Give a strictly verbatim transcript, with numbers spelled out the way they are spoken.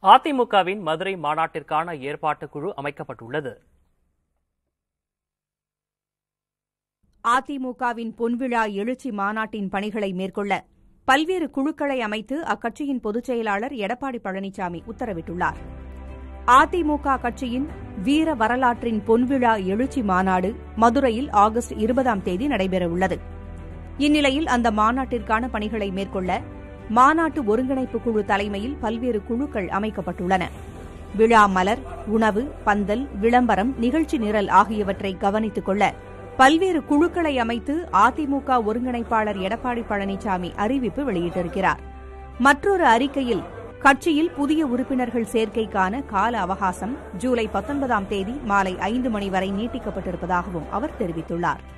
அதிமுகவின் மதுரை மாநாட்டிற்கான ஏற்பாட்டுக் குழு அமைக்கப்பட்டுள்ளது. அதிமுகவின் பொன்விழா எழுச்சி மாநாட்டின் பணிகளை மேற்கொள்ள பல்வேறு குழுக்களை அமைத்து அக்கட்சியின் பொதுச் செயலாளர் எடப்பாடி பழனிசாமி உத்தரவிட்டுள்ளார். அதிமுக கட்சியின் வீர வரலாற்றின் பொன்விழா எழுச்சி மாநாடு மதுரையில் ஆகஸ்ட் இருபதாம் தேதி நடைபெறவுள்ளது. இந்நிலையில் அந்த மாநாட்டிற்கான பணிகளை மேற்கொள்ள மாநாட்டு ஒருங்கிணைப்பு குழு தலைமையில் பல்வேறு குழுக்கள் அமைக்கப்பட்டுள்ளன. விழா மலர், உணவு, பந்தல், விளம்பரம், நிகழ்ச்சி நிரல் ஆகியவற்றை கவனித்துக் கொள்ள பல்வேறு குழுக்களை அமைத்து அதிமுக ஒருங்கிணைப்பாளர் எடப்பாடி பழனிசாமி அறிவிப்பு வெளியிட்டிருக்கிறார். மற்றொரு அறிக்கையில் கட்சியில் புதிய உறுப்பினர்கள் சேர்க்கைக்கான கால அவகாசம் ஜூலை பத்தொன்பதாம் தேதி மாலை ஐந்து மணி வரை நீட்டிக்கப்பட்டிருப்பதாகவும் அவர் தெரிவித்துள்ளார்.